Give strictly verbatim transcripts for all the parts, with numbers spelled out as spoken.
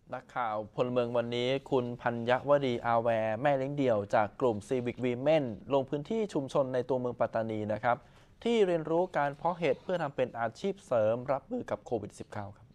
นักข่าวพลเมืองวันนี้คุณพัญญวดีอาแวร์แม่เลี้ยงเดี่ยวจากกลุ่ม Civic Women ลงพื้นที่ชุมชนในตัวเมืองปัตตานีนะครับที่เรียนรู้การเพาะเห็ดเพื่อทำเป็นอาชีพเสริมรับมือกับโควิด สิบเก้า ครับ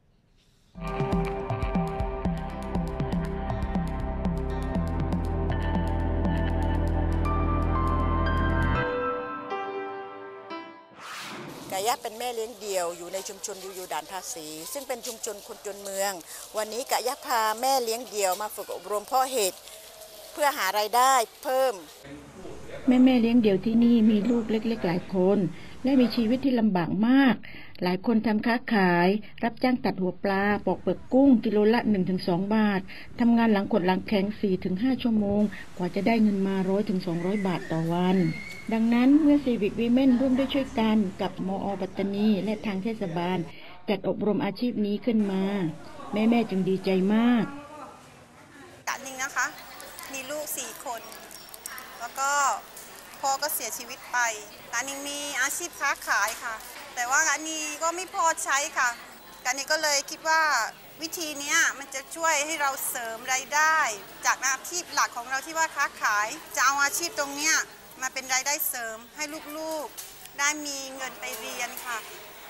กายะเป็นแม่เลี้ยงเดี่ยวอยู่ในชุมชนยูยูด่านภาษีซึ่งเป็นชุมชนคนจนเมืองวันนี้กายะพาแม่เลี้ยงเดี่ยวมาฝึกอบรมเพาะเห็ดเพื่อหารายได้เพิ่มแม่แม่เลี้ยงเดี่ยวที่นี่มีลูกเล็กๆหลายคนและมีชีวิตที่ลำบากมากหลายคนทำค้าขายรับจ้างตัดหัวปลาปอกเปลือกกุ้งกิโลละ หนึ่งถึงสอง บาททำงานหลังกดหลังแข็ง สี่ถึงห้า ชั่วโมงกว่าจะได้เงินมา หนึ่งร้อยถึงสองร้อย บาทต่อวันดังนั้นเมื่อ Civic Women ร่วมด้วยช่วยกันกับมอ.ปัตตานีและทางเทศบาลจัดอบรมอาชีพนี้ขึ้นมาแม่แม่จึงดีใจมากกะนิงนะคะมีลูกสี่คนแล้วก็พ่อก็เสียชีวิตไปกานิงมีอาชีพค้าขายค่ะแต่ว่ากานิงก็ไม่พอใช้ค่ะกานิงก็เลยคิดว่าวิธีนี้มันจะช่วยให้เราเสริมรายได้จากอาชีพหลักของเราที่ว่าค้าขายจะเอาอาชีพตรงนี้มาเป็นรายได้เสริมให้ลูกๆได้มีเงินไปเรียนค่ะ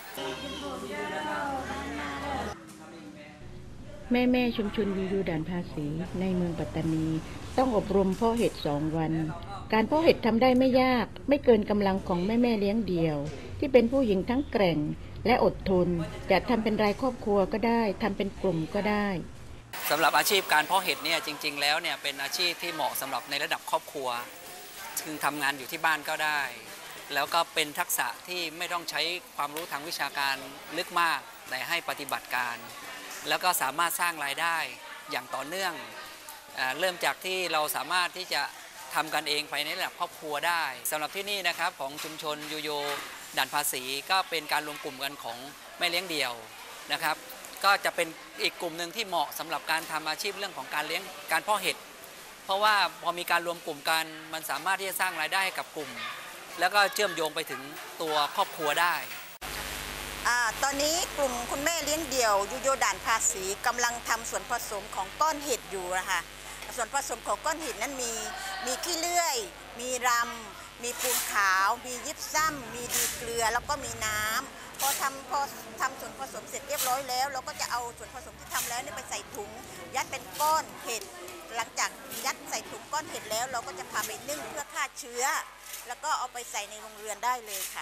แม่แม่ชุมชนยูยูด่านภาษีในเมืองปัตตานีต้องอบรมเพาะเห็ดสองวันการเพาะเห็ดทำได้ไม่ยากไม่เกินกำลังของแม่แม่เลี้ยงเดี่ยวที่เป็นผู้หญิงทั้งแกร่งและอดทนจะทำเป็นรายครอบครัวก็ได้ทำเป็นกลุ่มก็ได้สำหรับอาชีพการเพาะเห็ดเนี่ยจริงๆแล้วเนี่ยเป็นอาชีพที่เหมาะสำหรับในระดับครอบครัวคือทำงานอยู่ที่บ้านก็ได้แล้วก็เป็นทักษะที่ไม่ต้องใช้ความรู้ทางวิชาการลึกมากแต่ให้ปฏิบัติการแล้วก็สามารถสร้างรายได้อย่างต่อเนื่องเอ่อเริ่มจากที่เราสามารถที่จะทำกันเองภายในระดับครอบครัวได้สำหรับที่นี่นะครับของชุมชนยูโยด่านภาษีก็เป็นการรวมกลุ่มกันของแม่เลี้ยงเดี่ยวนะครับก็จะเป็นอีกกลุ่มหนึ่งที่เหมาะสำหรับการทำอาชีพเรื่องของการเลี้ยงการเพาะเห็ดเพราะว่าพอมีการรวมกลุ่มกันมันสามารถที่จะสร้างรายได้ให้กับกลุ่มแล้วก็เชื่อมโยงไปถึงตัวครอบครัวได้ตอนนี้กลุ่มคุณแม่เลี้ยงเดี่ยวยูโยด่านภาษีกำลังทำส่วนผสมของก้อนเห็ดอยู่นะคะส่วนผสมของก้อนเห็ดนั้นมีมีขี้เลื่อยมีรำมีปูนขาวมียิบซ้ำมีดีเกลือแล้วก็มีน้ำพอทำพอทำส่วนผสมเสร็จเรียบร้อยแล้วเราก็จะเอาส่วนผสมที่ทำแล้วนี่ไปใส่ถุงยัดเป็นก้อนเห็ดหลังจากยัดใส่ถุงก้อนเห็ดแล้วเราก็จะพาไปนึ่งเพื่อฆ่าเชื้อแล้วก็เอาไปใส่ในโรงเรือนได้เลยค่ะ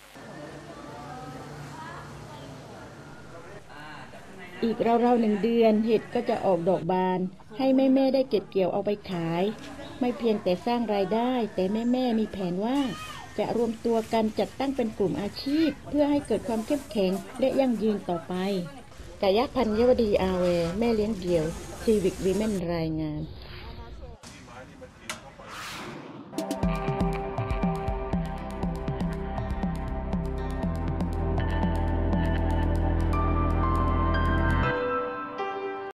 อีกราวๆหนึ่งเดือนเห็ดก็จะออกดอกบานให้แม่ๆได้เก็บเกี่ยวเอาไปขายไม่เพียงแต่สร้างรายได้แต่แม่ๆมีแผนว่าจะรวมตัวกันจัดตั้งเป็นกลุ่มอาชีพเพื่อให้เกิดความเข้มแข็งและยั่งยืนต่อไปกายะพัญญวดีอาแวร์แม่เลี้ยงเดี่ยว Civic Women รายงาน